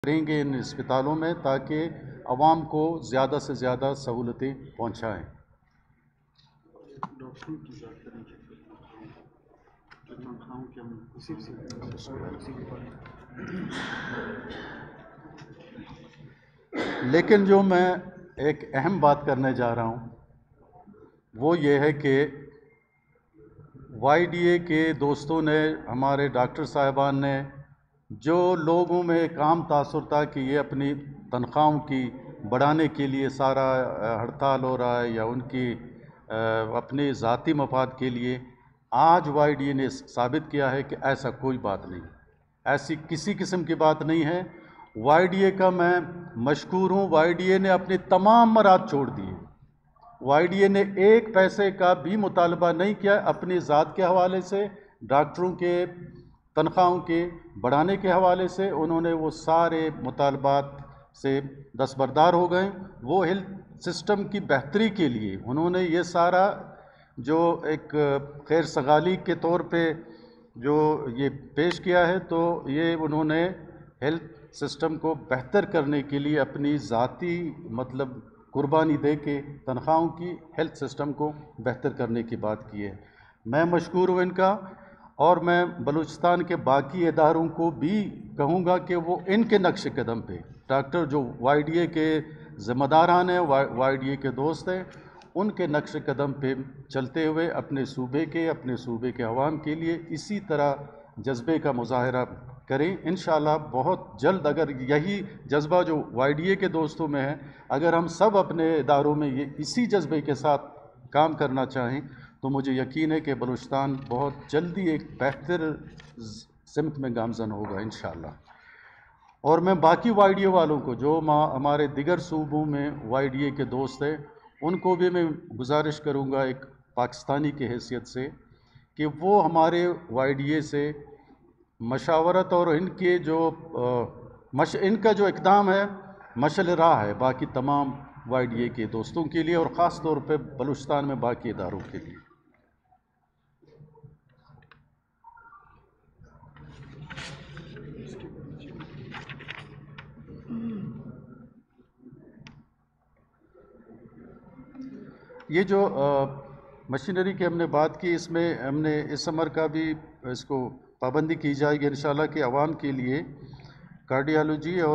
کریں گے ان اسپتالوں میں تاکہ عوام کو زیادہ سے زیادہ سہولتیں پہنچائیں۔ ڈاکٹروں کی ذات کریں گے جو تنخواہوں کے لیکن جو میں ایک اہم بات کرنے جا رہا ہوں وہ یہ ہے کہ وائی ڈی اے کے دوستوں نے، ہمارے ڈاکٹر صاحبان نے، جو لوگوں میں کام تاثر تھا کہ یہ اپنی تنخواہوں کی بڑھانے کے لیے سارا ہڑتال ہو رہا ہے یا ان کی اپنے ذاتی مفاد کے لیے، آج وائی ڈی اے نے ثابت کیا ہے کہ ایسا کوئی بات نہیں، ایسی کسی قسم کی بات نہیں ہے۔ وائی ڈی اے کا میں مشکور ہوں، وائی ڈی اے نے اپنے تمام مراد چھوڑ دیے، وائی ڈی اے نے ایک پیسے کا بھی مطالبہ نہیں کیا اپنی ذات کے حوالے سے، ڈاکٹروں کے تنخواہوں کے بڑھانے کے حوالے سے، انہوں نے وہ سارے مطالبات سے دستبردار ہو گئے۔ وہ ہیلتھ سسٹم کی بہتری کے لیے انہوں نے یہ سارا جو ایک خیر سگالی کے طور پہ جو یہ پیش کیا ہے، تو یہ انہوں نے ہیلتھ سسٹم کو بہتر کرنے کے لیے اپنی ذاتی قربانی دے کے تنخواہوں کی ہیلتھ سسٹم کو بہتر کرنے کی بات کی ہے۔ میں مشکور ہوں ان کا، اور میں بلوچستان کے باقی اداروں کو بھی کہوں گا کہ وہ ان کے نقش قدم پہ، ڈاکٹر جو وائی ڈی اے کے ذمہ داران ہیں، وائی ڈی اے کے دوست ہیں، ان کے نقش قدم پہ چلتے ہوئے اپنے صوبے کے عوام کے لیے اسی طرح جذبے کا مظاہرہ کریں۔ انشاءاللہ بہت جلد، اگر یہی جذبہ جو وائی ڈی اے کے دوستوں میں ہے، اگر ہم سب اپنے اداروں میں اسی جذبے کے ساتھ کام کرنا چاہیں تو مجھے یقین ہے کہ بلوچستان بہت جلدی ایک بہتر سمت میں گامزن ہوگا انشاءاللہ۔ اور میں باقی وائی ڈی اے والوں کو، جو ہمارے دیگر صوبوں میں وائی ڈی اے کے دوست ہیں، ان کو بھی میں گزارش کروں گا ایک پاکستانی کی حیثیت سے کہ وہ ہمارے وائی ڈی اے سے مشاورت اور ان کا جو اقدام ہے مشعل راہ ہے باقی تمام وائی ڈی اے کے دوستوں کے لیے، اور خاص طور پہ بلوچستان میں باقی اداروں کے لیے۔ یہ جو مشینری کی ہم نے بات کی، اس میں ہم نے اس عمر کا بھی اس کو پابندی کی جائے گی انشاءاللہ کہ عوام کے لیے کارڈیالوجی اور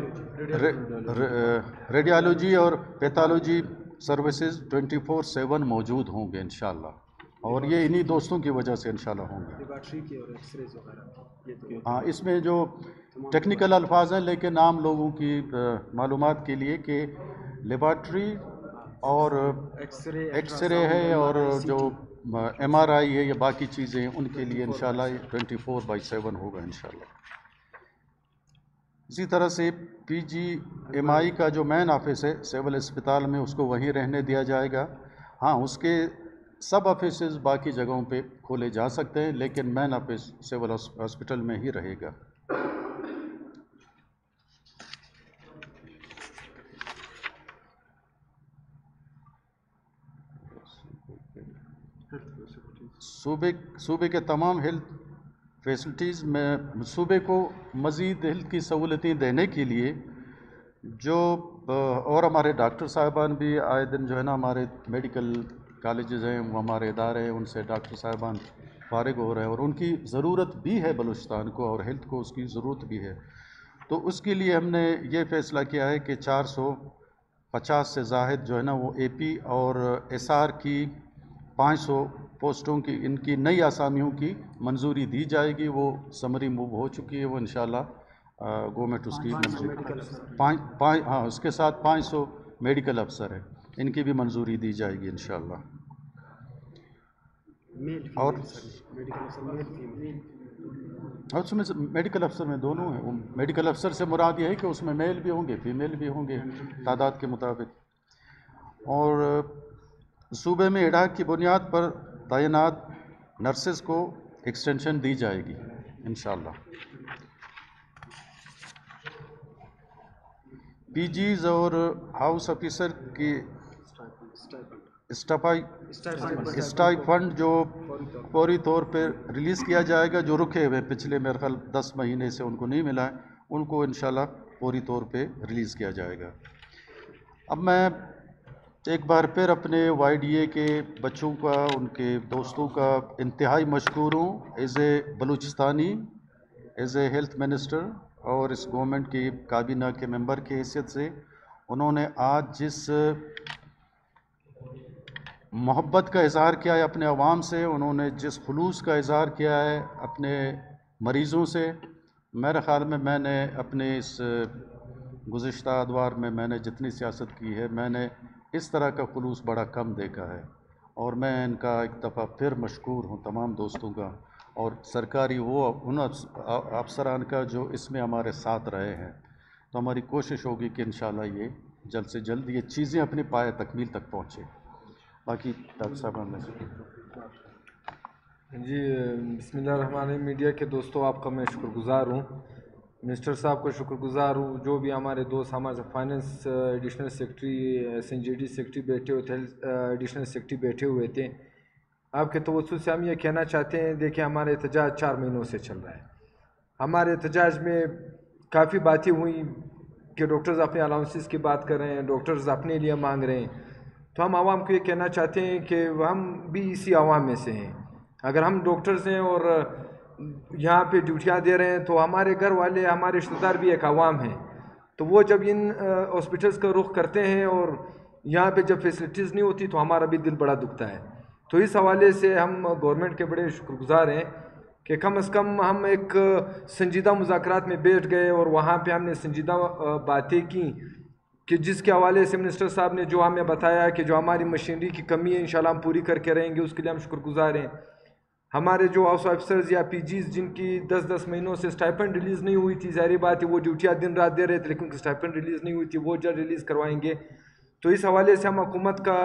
ریڈیالوجی اور پیتھالوجی سروسز 24/7 موجود ہوں گے انشاءاللہ، اور یہ انہی دوستوں کی وجہ سے انشاءاللہ ہوں گے۔ ہاں، اس میں جو ٹیکنیکل الفاظ ہیں لیکن عام لوگوں کی معلومات کے لیے کہ لیبارٹری اور ایکس رے ہے اور جو ایم آر آئی ہے یا باقی چیزیں ہیں، ان کے لیے انشاءاللہ 24/7 ہوگا انشاءاللہ۔ اسی طرح سے پی جی ایم آئی کا جو مین آفس ہے سول اسپتال میں، اس کو وہیں رہنے دیا جائے گا۔ ہاں، اس کے سب آفیسز باقی جگہوں پہ کھولے جا سکتے ہیں لیکن مین آفس سول ہاسپٹل میں ہی رہے گا۔ صوبے کے تمام ہیلتھ فیسلٹیز میں صوبے کو مزید ہیلتھ کی سہولتیں دینے کے لیے جو اور ہمارے ڈاکٹر صاحبان بھی آئے دن جو ہے نا، ہمارے میڈیکل کالجز ہیں، وہ ہمارے ادارے ہیں، ان سے ڈاکٹر صاحبان فارغ ہو رہے ہیں اور ان کی ضرورت بھی ہے بلوچستان کو، اور ہیلتھ کو اس کی ضرورت بھی ہے۔ تو اس کے لیے ہم نے یہ فیصلہ کیا ہے کہ 450 سے زائد جو ہے نا وہ اے پی اور ایس آر کی 500 پوسٹوں کی، ان کی نئی آسامیوں کی منظوری دی جائے گی۔ وہ سمری موو ہو چکی ہے، وہ انشاءاللہ گورنمنٹ اس کی منظوری، ہاں، اس کے ساتھ 500 میڈیکل افسر ہیں، ان کی بھی منظوری دی جائے گی انشاءاللہ۔ اور اس میں میڈیکل افسر میں دونوں ہیں، میڈیکل افسر سے مراد یہ ہے کہ اس میں میل بھی ہوں گے فیمیل بھی ہوں گے تعداد کے مطابق۔ اور صوبے میں اڈاک کی بنیاد پر تعینات نرسز کو ایکسٹینشن دی جائے گی انشاءاللہ۔ پی جیز اور ہاؤس آفیسر کی اسٹائی فنڈ جو فوری طور پہ ریلیز کیا جائے گا، جو رکے ہوئے پچھلے میرے خیال 10 مہینے سے ان کو نہیں ملا ہے، ان کو انشاءاللہ فوری طور پہ ریلیز کیا جائے گا۔ اب میں ایک بار پھر اپنے وائی ڈی اے کے بچوں کا، ان کے دوستوں کا انتہائی مشکور ہوں as a Balochistani, as a health minister اور اس گورنمنٹ کی کابینہ کے ممبر کی حیثیت سے انہوں نے آج جس محبت کا اظہار کیا ہے اپنے عوام سے، انہوں نے جس خلوص کا اظہار کیا ہے اپنے مریضوں سے، میرے خیال میں نے اپنے اس گزشتہ ادوار میں نے جتنی سیاست کی ہے، میں نے اس طرح کا خلوص بڑا کم دیکھا ہے، اور میں ان کا ایک دفعہ پھر مشکور ہوں تمام دوستوں کا اور سرکاری وہ ان افسران کا جو اس میں ہمارے ساتھ رہے ہیں۔ تو ہماری کوشش ہوگی کہ انشاءاللہ یہ جلد سے جلد یہ چیزیں اپنی پایہ تکمیل تک پہنچے۔ باقی ڈاکٹر صاحب ہم جی بسم اللہ الرحمن الرحیم۔ میڈیا کے دوستوں، آپ کا میں شکر گزار ہوں، منسٹر صاحب کو شکر گزار ہوں، جو بھی ہمارے دوست ہمارے finance additional secretary, SNJD secretary بیٹھے ہوئے تھے، ایڈیشنل سیکرٹری بیٹھے ہوئے تھے۔ آپ کے توسط سے ہم یہ کہنا چاہتے ہیں، دیکھیں ہمارا احتجاج 4 مہینوں سے چل رہا ہے۔ ہمارے احتجاج میں کافی باتیں ہوئیں کہ ڈاکٹرز اپنے الاؤنسز کی بات کر رہے ہیں، ڈاکٹرز اپنے لیے مانگ رہے ہیں، تو ہم عوام کو یہ کہنا چاہتے ہیں کہ ہم بھی اسی عوام میں سے ہیں۔ اگر ہم ڈاکٹرز ہیں اور یہاں پہ ڈیوٹیاں دے رہے ہیں تو ہمارے گھر والے، ہمارے رشتہ دار بھی ایک عوام ہیں، تو وہ جب ان ہاسپٹلس کا رخ کرتے ہیں اور یہاں پہ جب فیسلٹیز نہیں ہوتی تو ہمارا بھی دل بڑا دکھتا ہے۔ تو اس حوالے سے ہم گورنمنٹ کے بڑے شکر گزار ہیں کہ کم از کم ہم ایک سنجیدہ مذاکرات میں بیٹھ گئے اور وہاں پہ ہم نے سنجیدہ باتیں کی کہ جس کے حوالے سے منسٹر صاحب نے جو ہمیں بتایا کہ جو ہماری مشینری کی کمی ہے انشاءاللہ ہم پوری کر کے رہیں گے، اس کے لیے ہم شکر گزار ہیں۔ ہمارے جو ہاؤس آفیسرز یا PGs جن کی 10 مہینوں سے اسٹائپنڈ ریلیز نہیں ہوئی تھی، ظاہری بات ہے وہ ڈیوٹیاں دن رات دے رہے تھے لیکن ان کی اسٹائپنڈ ریلیز نہیں ہوئی تھی، وہ جلد ریلیز کروائیں گے۔ تو اس حوالے سے ہم حکومت کا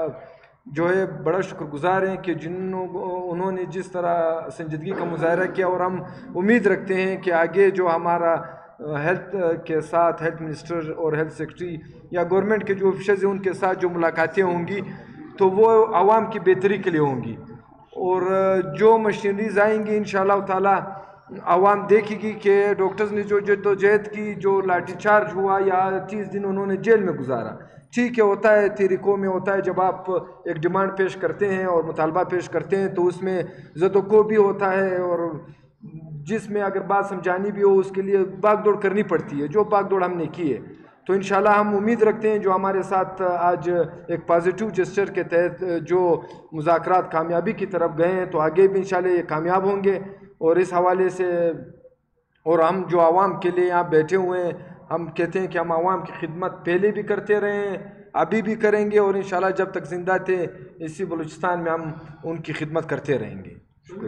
جو ہے بڑا شکر گزار ہیں کہ انہوں نے جس طرح سنجیدگی کا مظاہرہ کیا، اور ہم امید رکھتے ہیں کہ آگے جو ہمارا ہیلتھ کے ساتھ ہیلتھ منسٹر اور ہیلتھ سیکرٹری یا گورنمنٹ کے جو آفیشرز ہیں ان کے ساتھ جو ملاقاتیں ہوں گی تو وہ عوام کی بہتری کے لیے ہوں گی، اور جو مشینریز آئیں گی انشاءاللہ تعالی عوام دیکھے گی کہ ڈاکٹرز نے جو جدوجہد کی، جو لاٹھی چارج ہوا یا 30 دن انہوں نے جیل میں گزارا، ٹھیک ہے ہوتا ہے طریقوں میں ہوتا ہے، جب آپ ایک ڈیمانڈ پیش کرتے ہیں اور مطالبہ پیش کرتے ہیں تو اس میں زد و کو بھی ہوتا ہے، اور جس میں اگر بات سمجھانی بھی ہو اس کے لیے بھاگ دوڑ کرنی پڑتی ہے، جو بھاگ دوڑ ہم نے کی ہے۔ تو انشاءاللہ ہم امید رکھتے ہیں جو ہمارے ساتھ آج ایک پازیٹیو جسچر کے تحت جو مذاکرات کامیابی کی طرف گئے ہیں تو آگے بھی انشاءاللہ یہ کامیاب ہوں گے، اور اس حوالے سے اور ہم جو عوام کے لیے یہاں بیٹھے ہوئے ہیں، ہم کہتے ہیں کہ ہم عوام کی خدمت پہلے بھی کرتے رہے ہیں، ابھی بھی کریں گے، اور انشاءاللہ جب تک زندہ تھے اسی بلوچستان میں ہم ان کی خدمت کرتے رہیں گے۔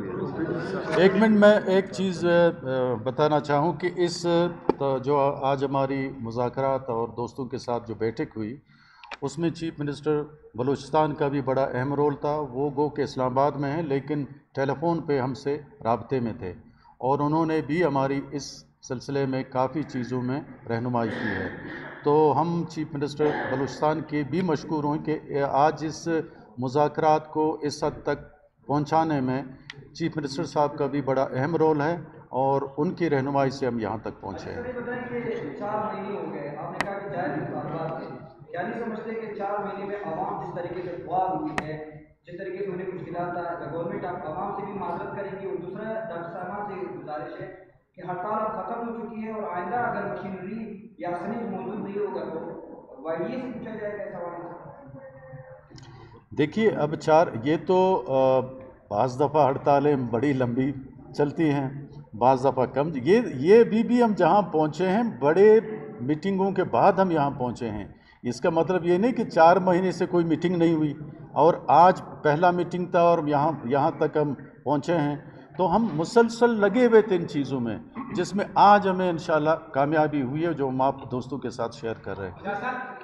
ایک منٹ میں ایک چیز بتانا چاہوں کہ اس جو آج ہماری مذاکرات اور دوستوں کے ساتھ جو بیٹھک ہوئی اس میں چیف منسٹر بلوچستان کا بھی بڑا اہم رول تھا۔ وہ گو کہ اسلام آباد میں ہیں لیکن ٹیلی فون پہ ہم سے رابطے میں تھے، اور انہوں نے بھی ہماری اس سلسلے میں کافی چیزوں میں رہنمائی کی ہے۔ تو ہم چیف منسٹر بلوچستان کے بھی مشکور ہوں کہ آج اس مذاکرات کو اس حد تک پہنچانے میں چیف منسٹر صاحب کا بھی بڑا اہم رول ہے، اور ان کی رہنمائی سے ہم یہاں تک پہنچے ہیں۔ یہ بتائیں کہ 4 مہینے ہو گئے، آپ نے کہا کہ جائز مطالبات تھے، کیا نہیں سمجھتے کہ 4 مہینے میں عوام جس طریقے سے خواب ہوئی ہے، جس طریقے سے انہیں مشکلات تھا، گورنمنٹ عوام سے بھی معذرت کرے گی، اور دوسرا ڈاکٹر صاحبان سے گزارش ہے کہ ہڑتال اب ختم ہو چکی ہے اور آئندہ اگر مشینری یا سنج موجود نہیں ہوگا تو وائی ڈی اے سے پوچھا جائے گا اس حوالے سے؟ دیکھیے اب یہ تو بعض دفعہ ہڑتالیں بڑی لمبی چلتی ہیں، بعض دفعہ کم۔ یہ بھی ہم جہاں پہنچے ہیں بڑے میٹنگوں کے بعد ہم یہاں پہنچے ہیں، اس کا مطلب یہ نہیں کہ 4 مہینے سے کوئی میٹنگ نہیں ہوئی اور آج پہلا میٹنگ تھا اور یہاں تک ہم پہنچے ہیں۔ تو ہم مسلسل لگے ہوئے تھے ان چیزوں میں، جس میں آج ہمیں انشاءاللہ کامیابی ہوئی ہے جو ہم آپ دوستوں کے ساتھ شیئر کر رہے ہیں۔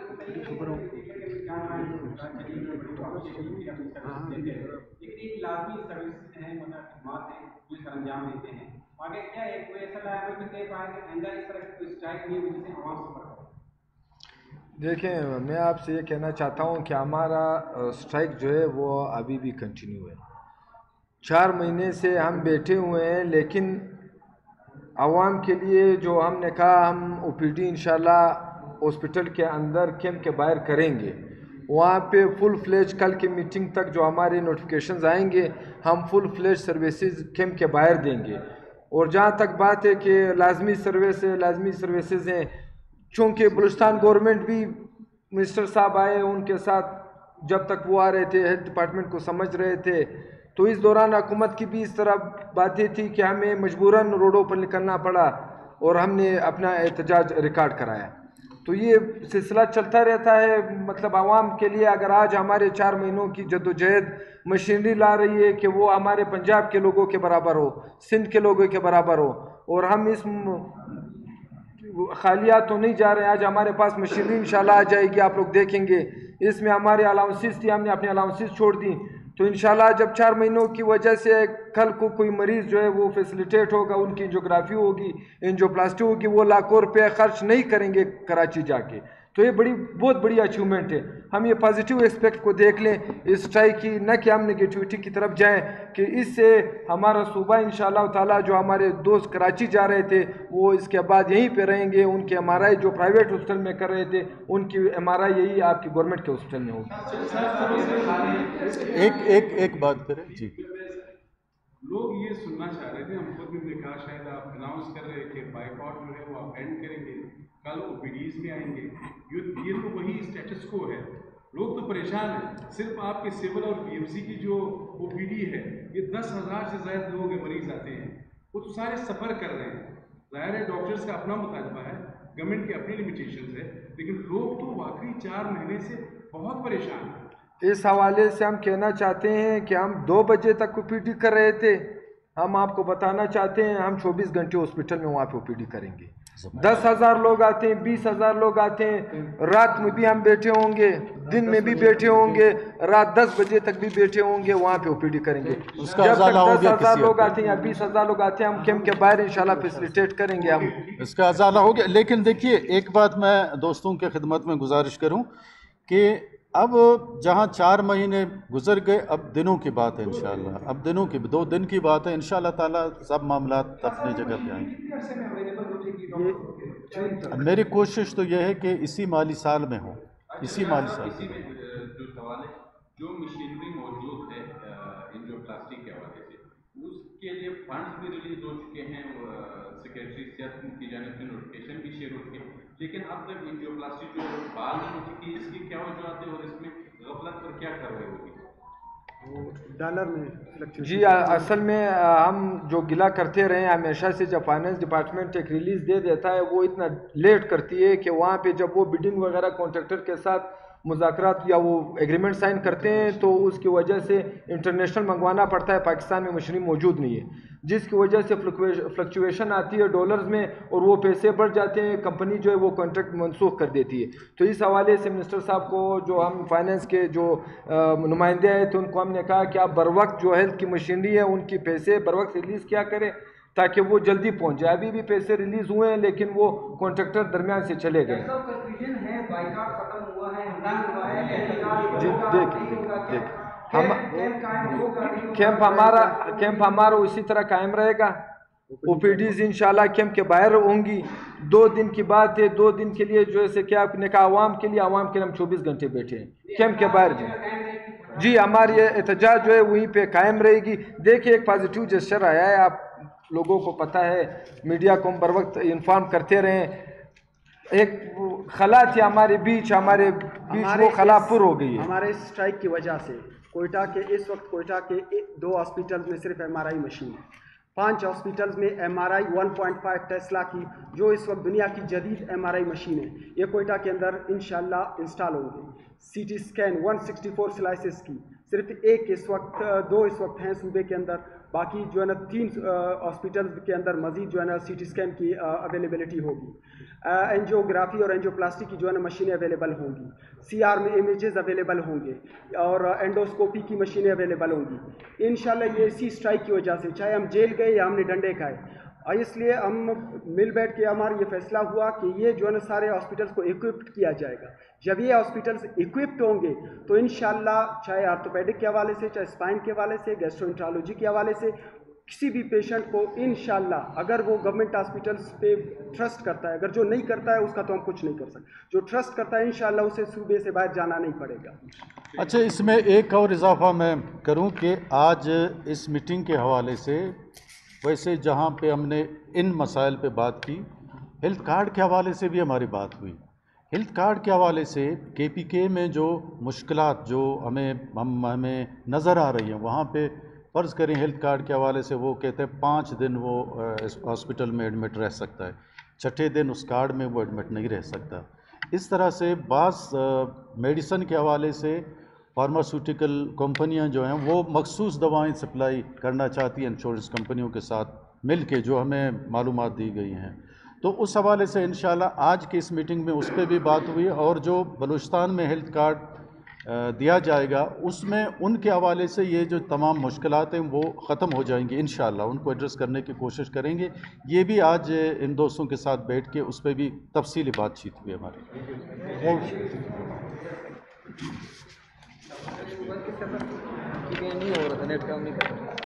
ایک لازمی سروس ہیں، مطلب خدمات ہیں جو سر انجام دیتے ہیں، آگے کیا ایک کوئی ایسا لائبل بھی طے پائے کہ آئندہ اس طرح کی کوئی اسٹرائک نہیں ہوئی جس سے عوام سفر کرے؟ دیکھیں میں آپ سے یہ کہنا چاہتا ہوں کہ ہمارا اسٹرائک جو ہے وہ ابھی بھی کنٹینیو ہے۔ 4 مہینے سے ہم بیٹھے ہوئے ہیں، لیکن عوام کے لیے جو ہم نے کہا ہم او پی ڈی انشاءاللہ ہاسپٹل کے اندر کیمپ کے باہر کریں گے. وہاں پہ فل فلیج کل کی میٹنگ تک جو ہمارے نوٹیفیکیشنز آئیں گے ہم فل فلیج سروسز کیمپ کے باہر دیں گے. اور جہاں تک بات ہے کہ لازمی سروسز ہیں، چونکہ بلوچستان گورنمنٹ بھی منسٹر صاحب آئے ان کے ساتھ جب تک وہ آ رہے تھے ہیلتھ ڈپارٹمنٹ کو سمجھ رہے تھے، تو اس دوران حکومت کی بھی اس طرح باتیں تھی کہ ہمیں مجبوراً روڈوں پر نکلنا پڑا اور ہم نے اپنا احتجاج ریکارڈ کرایا. تو یہ سلسلہ چلتا رہتا ہے. مطلب عوام کے لیے اگر آج ہمارے 4 مہینوں کی جدوجہد مشینری لا رہی ہے کہ وہ ہمارے پنجاب کے لوگوں کے برابر ہو، سندھ کے لوگوں کے برابر ہو، اور ہم اس خالیات تو نہیں جا رہے ہیں. آج ہمارے پاس مشینری انشاءاللہ آ جائے گی، آپ لوگ دیکھیں گے. اس میں ہمارے الاؤنسز تھی، ہم نے اپنے الاؤنسز چھوڑ دی. تو انشاءاللہ جب 4 مہینوں کی وجہ سے کل کو کوئی مریض جو ہے وہ فیسلیٹیٹ ہوگا، ان کی انجیوگرافی ہوگی، انجیوپلاسٹی ہوگی، وہ لاکھوں روپے خرچ نہیں کریں گے کراچی جا کے. تو یہ بہت بڑی اچیومنٹ ہے. ہم یہ پازیٹیو اسپیکٹ کو دیکھ لیں اس اسٹرائک کی، نہ کہ ہم نگیٹیوٹی کی طرف جائیں کہ اس سے ہمارا صوبہ انشاءاللہ تعالیٰ جو ہمارے دوست کراچی جا رہے تھے وہ اس کے بعد یہیں پہ رہیں گے. ان کے ایم آر آئی جو پرائیویٹ ہاسپٹل میں کر رہے تھے ان کی ایم آر آئی یہی آپ کی گورنمنٹ کے ہاسپٹل میں ہوگی. ایک بات کریں جی. لوگ یہ سننا چاہ رہے تھے، ہم خود بھی نے کہا شاید آپ اناؤنس کر رہے کہ بائیکاٹ جو ہے وہ آپ اینڈ کریں گے، کل او پی ڈیز میں آئیں گے. یہ تو وہی اسٹیٹس کو ہے. لوگ تو پریشان ہیں. صرف آپ کے سول اور پی ایم سی کی جو او پی ڈی ہے یہ 10,000 سے زائد لوگ مریض آتے ہیں، وہ تو سارے سفر کر رہے ہیں. ظاہر ہے ڈاکٹرز کا اپنا مطالبہ ہے، گورنمنٹ کی اپنی لمیٹیشنز ہے، لیکن لوگ تو واقعی 4 مہینے سے بہت پریشان ہیں. اس حوالے سے ہم کہنا چاہتے ہیں کہ ہم 2 بجے تک او پی ڈی کر رہے تھے. ہم آپ کو بتانا چاہتے ہیں ہم 24 گھنٹے ہاسپٹل میں وہاں پہ او پی ڈی کریں گے. 10,000 لوگ آتے ہیں، 20,000 لوگ آتے ہیں. رات میں بھی ہم بیٹھے ہوں گے، دن میں بھی بیٹھے ہوں گے، رات 10 بجے تک بھی بیٹھے ہوں گے، وہاں پہ او پی ڈی کریں گے. جب تک 10,000 لوگ آتے ہیں یا 20,000 لوگ آتے ہیں ہم کیمپ کے باہر انشاءاللہ فیسلیٹیٹ کریں گے. ہم اس کا ازالہ ہو گیا. لیکن دیکھیے ایک بات میں دوستوں کے خدمت میں گزارش کروں کہ اب جہاں 4 مہینے گزر گئے، اب دنوں کی بات ہے انشاءاللہ. اب دنوں کی 2 دن کی بات ہے انشاءاللہ تعالیٰ. سب معاملات اپنی جگہ پہ آئیں گے. اب میری کوشش تو یہ ہے کہ اسی مالی سال میں ہو، اسی مالی سال میں. جو سوال ہے، جو مشینری موجود ہے انجیوپلاسٹی کے حوالے سے، اس کے لیے فنڈز بھی ریلیز ہو چکے ہیں، سیکریٹری صحت کی جانب سے نوٹیفکیشن بھی شیئر ہو چکے ہیں، لیکن اب تک انجیوپلاسٹی جو بحال نہیں ہو چکی. اس کی کیا وجوہات ہیں اور اس میں غفلت پر کیا کارروائی ہوگی؟ جی اصل میں ہم جو گلا کرتے رہے ہیں ہمیشہ سے، جب فائنانس ڈپارٹمنٹ ایک ریلیز دے دیتا ہے وہ اتنا لیٹ کرتی ہے کہ وہاں پہ جب وہ بڈنگ وغیرہ کانٹریکٹر کے ساتھ مذاکرات یا وہ ایگریمنٹ سائن کرتے ہیں تو اس کی وجہ سے انٹرنیشنل منگوانا پڑتا ہے. پاکستان میں مشینری موجود نہیں ہے، جس کی وجہ سے فلکچویشن آتی ہے ڈالرز میں اور وہ پیسے بڑھ جاتے ہیں. کمپنی جو ہے وہ کانٹریکٹ منسوخ کر دیتی ہے. تو اس حوالے سے منسٹر صاحب کو جو ہم فائنانس کے جو نمائندے آئے تھے ان کو ہم نے کہا کہ آپ بر وقت جو ہیلتھ کی مشینری ہے ان کی پیسے بر وقت ریلیز کیا کریں تاکہ وہ جلدی پہنچ جائے. ابھی بھی پیسے ریلیز ہوئے ہیں لیکن وہ کانٹریکٹر درمیان سے چلے گئے. جی دیکھیں کیمپ ہمارا اسی طرح قائم رہے گا. او پی ڈیز انشاءاللہ کیمپ کے باہر ہوں گی. 2 دن کی بات ہے، 2 دن کے لیے جو ہے کہ آپ نے کہا عوام کے لیے ہم 24 گھنٹے بیٹھے ہیں کیمپ کے باہر. جی ہماری احتجاج جو ہے وہیں پہ قائم رہے گی. دیکھیے ایک پازیٹیو جسچر آیا ہے، آپ لوگوں کو پتہ ہے، میڈیا کو ہم بر وقت انفارم کرتے رہیں. ایک خلا تھی ہمارے بیچ وہ خلا پر ہو گئی ہے. ہمارے اسٹرائک کی وجہ سے کوئٹہ کے اس وقت کوئٹہ کے 2 ہاسپٹلز میں صرف ایم آر آئی مشین ہے. 5 ہاسپٹلز میں ایم آر آئی 1.5 ٹیسلا کی جو اس وقت دنیا کی جدید ایم آر آئی مشین ہے یہ کوئٹہ کے اندر انشاءاللہ انسٹال ہوں گے. سی ٹی اسکین 164 سلائسز کی صرف 1 اس وقت 2 اس وقت ہیں صوبے کے اندر. باقی جو ہے نا 3 ہاسپٹلز کے اندر مزید جو ہے نا سی ٹی اسکین کی اویلیبلٹی ہوگی. اینجیوگرافی اور اینجیوپلاسٹی کی جو ہے نا مشینیں اویلیبل ہوں گی. سی آر میں امیجز اویلیبل ہوں گے اور اینڈوسکوپی کی مشینیں اویلیبل ہوں گی. انشاءاللہ یہ اسی اسٹرائک کی وجہ سے، چاہے ہم جیل گئے یا ہم نے ڈنڈے کھائے، اس لیے ہم مل بیٹھ کے ہمارا یہ فیصلہ ہوا کہ یہ جو ہے نا سارے ہاسپٹلس کو ایکوپڈ کیا جائے گا. جب یہ ہاسپٹلس ایکوپڈ ہوں گے تو انشاءاللہ چاہے آرتھوپیڈک کے حوالے سے، چاہے اسپائن کے حوالے سے، گیسٹرو انٹرالوجی کے حوالے سے किसी भी पेशेंट को इंशाल्लाह, अगर वो गवर्नमेंट हॉस्पिटल्स पे ट्रस्ट करता है, अगर जो नहीं करता है उसका तो हम कुछ नहीं कर सकते, जो ट्रस्ट करता है इंशाल्लाह उसे सूबे से बाहर जाना नहीं पड़ेगा। अच्छा, इसमें एक और इजाफा मैं करूं कि आज इस मीटिंग के हवाले से वैसे जहां पे हमने इन मसाइल पे बात की, हेल्थ कार्ड के हवाले से भी हमारी बात हुई। हेल्थ कार्ड के हवाले से KPK में जो मुश्किलात जो हमें नज़र आ रही हैं, वहाँ पे फ़र्ज़ करें हेल्थ कार्ड के हवाले से वो कहते हैं 5 दिन वो हॉस्पिटल में एडमिट रह सकता है, छठे दिन उस कार्ड में वो एडमिट नहीं रह सकता। इस तरह से बाज़ मेडिसन के हवाले से फार्मास्यूटिकल कंपनियां जो हैं वो मखसूस दवाएं सप्लाई करना चाहती हैं इंश्योरेंस कंपनियों के साथ मिल के, जो हमें मालूमात दी गई हैं। तो उस हवाले से इंशाल्लाह आज की इस मीटिंग में उस पर भी बात हुई, और जो बलूचिस्तान में हेल्थ कार्ड दिया जाएगा उसमें उनके हवाले से ये जो तमाम मुश्किलात हैं वो ख़त्म हो जाएंगी इंशाल्लाह, उनको एड्रेस करने की कोशिश करेंगे। ये भी आज इन दोस्तों के साथ बैठ के उस पर भी तफसीली बातचीत हुई हमारी। नहीं हो रहा था, नेट काम नहीं कर रहा।